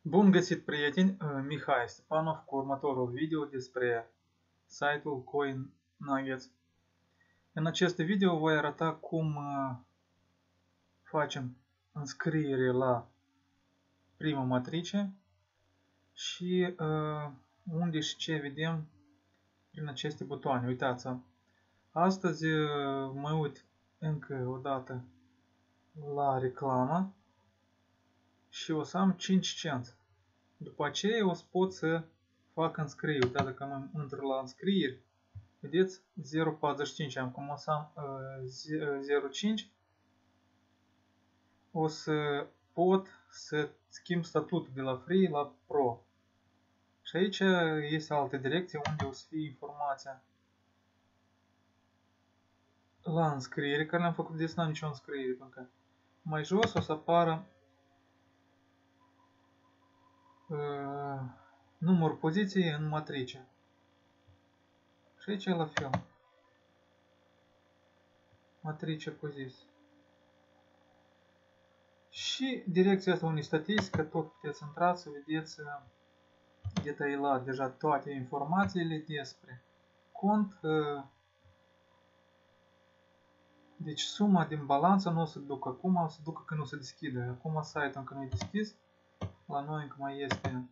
Bun găsit, prieteni! Mihai Stepanov cu următorul video despre site-ul Coin Nuggets. În acest video voi arăta cum facem înscriere la prima matrice și unde și ce vedem prin aceste butoane. Uitați, astăzi mă uit încă o dată la reclamă și o să am 5 cenți. După aceea o să pot să fac înscriere. Uitați, dacă mă intru la înscrieri, vedeți 0,45, acum o să am 0,5. O să pot să schimb statutul de la Free la Pro. Și aici este altă direcție unde o să fie informația la înscriere, care le-am făcut, de n-am nicio înscriere încă. Mai jos o să apară numărul poziției în matrice. Și aici e la fel. Matrice poziție. Și direcția asta unei statistică, tot puteți intra să vedeți detailat deja toate informațiile despre cont. Deci suma din balanță nu o să ducă acum, o să ducă când o să deschide. Acum site-ul încă nu e deschis. La noi încă mai este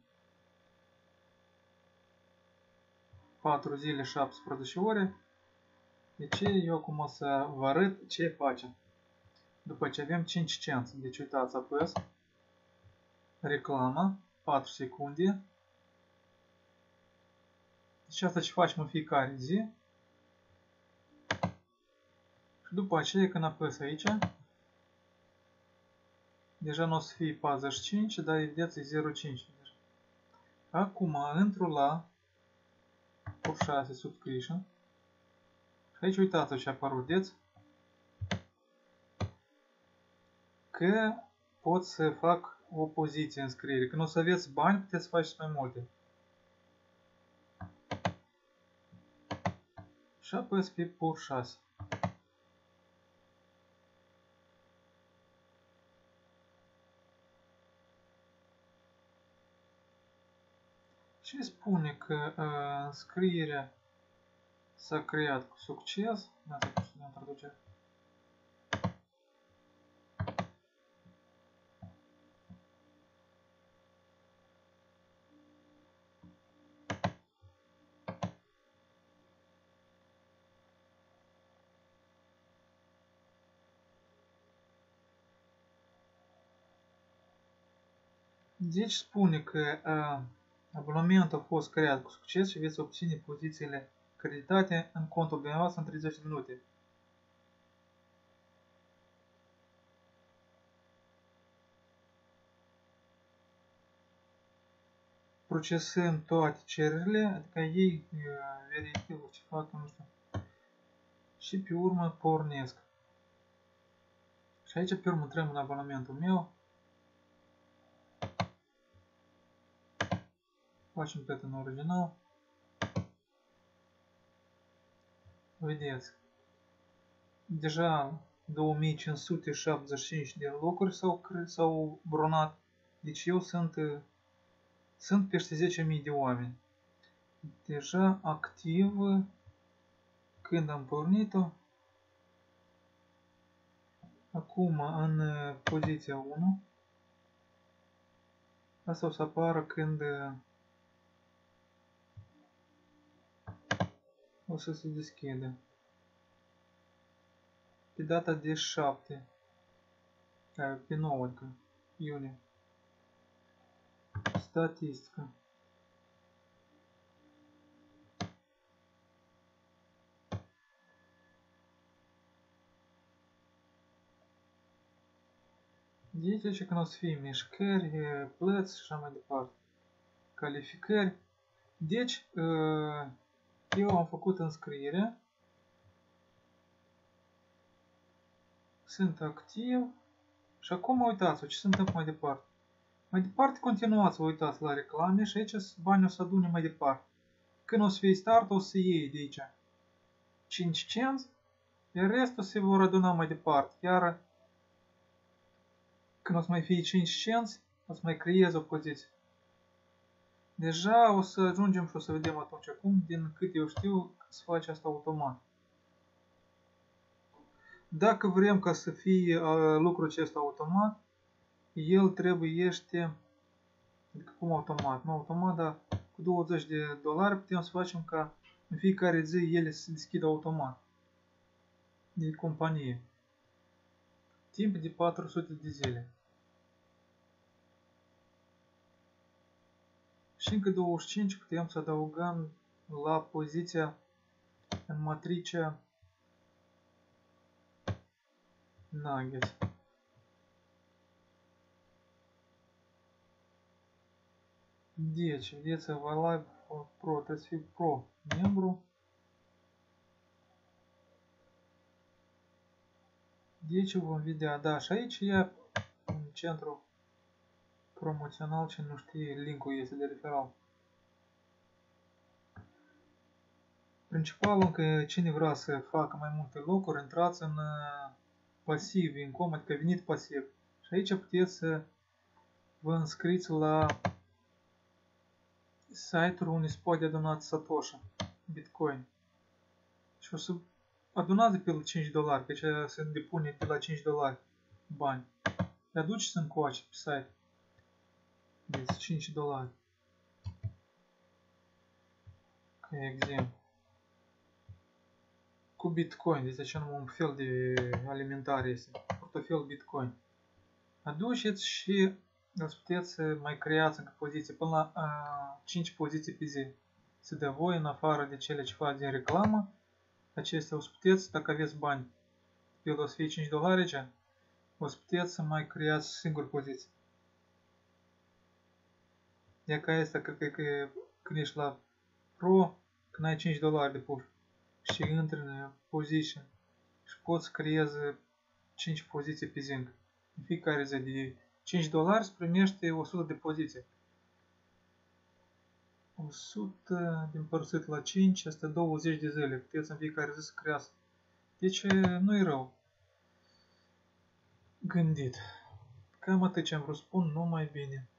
4 zile 17 ore. Deci eu acum o să vă arăt ce facem. După ce avem 5 cenți. Deci uitați, apăs reclama, 4 secunde. Deci asta ce facem în fiecare zi. Și după aceea când apăs aici, deja nu o să fie 45, dar vedeți e 0,5. Acum intru la por 6 subscription. Și aici uitați ce a apărut, vedeți? Că pot să fac o poziție în înscriere. Când o să aveți bani, puteți să faceți mai multe. Și apăs pe por 6. Și spune că înscrierea s-a creat cu succes. Iată să ne traduce. Deci spune că abonamentul a fost creat cu succes și veți obține pozițiile creditate în contul dumneavoastră în 30 de minute. Procesăm toate cererile, adică ei verifică ce fac, nu știu. Și pe urmă pornesc. Și aici pe urmă intrăm în abonamentul meu. Facem pe în original. Vedeți. Deja 2575 de locuri s-au brunat. Deci eu sunt peste 10.000 de oameni. Deja activ când am pornit-o. Acum în poziția 1. Asta o să apară când o să se deschide. Pe data de 7. Pe 9 iunie. Statistică. Deci când o să fie mișcări, plăți și așa mai departe. Calificări. Deci, eu am făcut înscriere. Sunt activ. Și acum uitați ce se întâmplă mai departe. Mai departe continuați, vă uitați la reclame și aici banii o să adune mai departe. Când o să fie start, o să iei de aici 5 cenți, iar restul se vor aduna mai departe. Iar când o să mai fie 5 cenți, o să mai creez o poziție. Deja o să ajungem și o să vedem atunci cum, din cât eu știu, se face asta automat. Dacă vrem ca să fie lucrul acesta automat, el trebuiește, adică cum automat, nu automat, dar cu $20 putem să facem ca în fiecare zi ele să se deschidă automat de companie. Timp de 400 de zile. Și încă 25 putem să adăugăm la poziția în matricea Nuggets. Deci, vedeți, Live Pro, trebuie să fie Pro membru. Deci vom vedea, da, și aici e în centru promoțional, ce nu știe, linkul este de referal. Principalul că cine vrea să facă mai multe locuri, intrați în pasiv, income, adică venit pasiv. Și aici puteți să vă înscriți la site-uri unde se poate aduna Satoshi, Bitcoin. Și o să adunați pe la $5, că aceea se depune pe la $5 bani. Le aduceți încoace pe site. Deci $5. Ca exemplu. Cu Bitcoin, deci așa numai un fel de alimentare este. Portofel Bitcoin. Aduceți și îți puteți să mai creați încă poziții până la 5 poziții pe zi. Să dă voi în afară de cele ce fac din reclamă. Acestea o să puteți, dacă aveți bani, el o să fie $5 aici, o să puteți să mai creați singur poziții. E ca asta, cred că când ești la Pro, când ai $5 de push și intri în position și poți creezi 5 poziții pe zi. În fiecare zi de $5 îți primește 100 de poziții. 100 împărțit la 5 este 20 de zile. Puteți în fiecare zi să creați. Deci nu e rău gândit. Cam atât ce am vrut spun, numai bine.